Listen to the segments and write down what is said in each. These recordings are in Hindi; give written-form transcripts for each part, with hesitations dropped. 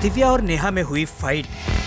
दिव्या और नेहा में हुई फाइट।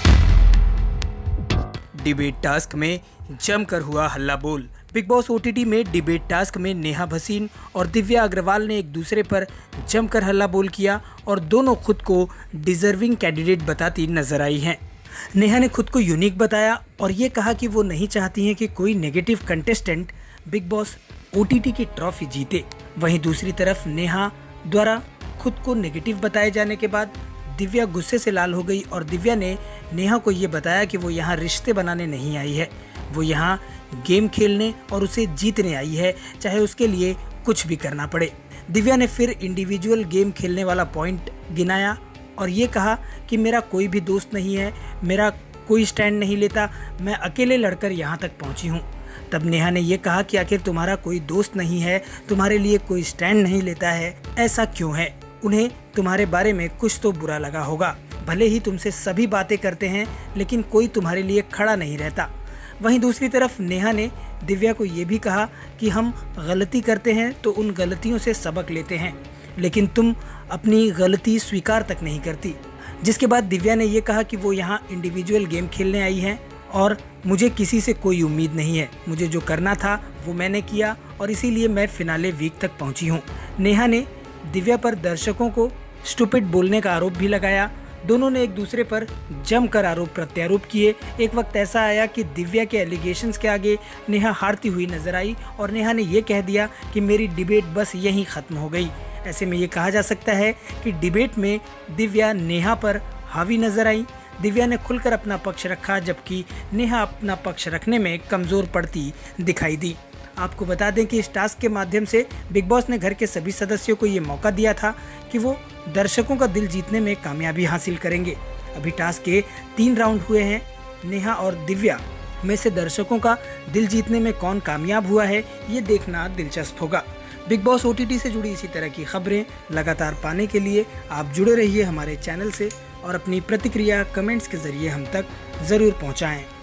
डिबेट टास्क में जमकर हुआ हल्ला बोल। बिग बॉस ओटीटी में डिबेट टास्क में नेहा भसीन और दिव्या अग्रवाल ने एक दूसरे पर जमकर हल्ला बोल किया और दोनों खुद को डिजर्विंग कैंडिडेट बताती नजर आई हैं। नेहा ने खुद को यूनिक बताया और ये कहा कि वो नहीं चाहती हैं कि कोई negative contestant big boss OTT की ट्रॉफी जीते। वहीं दूसरी तरफ नेहा द्वारा खुद को नेगेटिव बताए जाने के बाद दिव्या गुस्से से लाल हो गई और दिव्या ने नेहा को ये बताया कि वो यहाँ रिश्ते बनाने नहीं आई है, वो यहाँ गेम खेलने और उसे जीतने आई है, चाहे उसके लिए कुछ भी करना पड़े। दिव्या ने फिर इंडिविजुअल गेम खेलने वाला पॉइंट गिनाया और ये कहा कि मेरा कोई भी दोस्त नहीं है, मेरा कोई स्टैंड नहीं लेता, मैं अकेले लड़कर यहाँ तक पहुँची हूँ। तब नेहा ने यह कहा कि आखिर तुम्हारा कोई दोस्त नहीं है, तुम्हारे लिए कोई स्टैंड नहीं लेता है, ऐसा क्यों है? उन्हें तुम्हारे बारे में कुछ तो बुरा लगा होगा। भले ही तुमसे सभी बातें करते हैं लेकिन कोई तुम्हारे लिए खड़ा नहीं रहता। वहीं दूसरी तरफ नेहा ने दिव्या को ये भी कहा कि हम गलती करते हैं तो उन गलतियों से सबक लेते हैं, लेकिन तुम अपनी गलती स्वीकार तक नहीं करती। जिसके बाद दिव्या ने यह कहा कि वो यहाँ इंडिविजुअल गेम खेलने आई हैं और मुझे किसी से कोई उम्मीद नहीं है, मुझे जो करना था वो मैंने किया और इसीलिए मैं फिनाले वीक तक पहुंची हूं। नेहा ने दिव्या पर दर्शकों को स्टूपिड बोलने का आरोप भी लगाया। दोनों ने एक दूसरे पर जमकर आरोप प्रत्यारोप किए। एक वक्त ऐसा आया कि दिव्या के एलिगेशंस के आगे नेहा हारती हुई नजर आई और नेहा ने यह कह दिया कि मेरी डिबेट बस यहीं ख़त्म हो गई। ऐसे में ये कहा जा सकता है कि डिबेट में दिव्या नेहा पर हावी नजर आई। दिव्या ने खुलकर अपना पक्ष रखा जबकि नेहा अपना पक्ष रखने में कमज़ोर पड़ती दिखाई दी। आपको बता दें कि इस टास्क के माध्यम से बिग बॉस ने घर के सभी सदस्यों को ये मौका दिया था कि वो दर्शकों का दिल जीतने में कामयाबी हासिल करेंगे। अभी टास्क के 3 राउंड हुए हैं। नेहा और दिव्या में से दर्शकों का दिल जीतने में कौन कामयाब हुआ है, ये देखना दिलचस्प होगा। बिग बॉस ओटीटी से जुड़ी इसी तरह की खबरें लगातार पाने के लिए आप जुड़े रहिए हमारे चैनल से और अपनी प्रतिक्रिया कमेंट्स के जरिए हम तक ज़रूर पहुँचाएँ।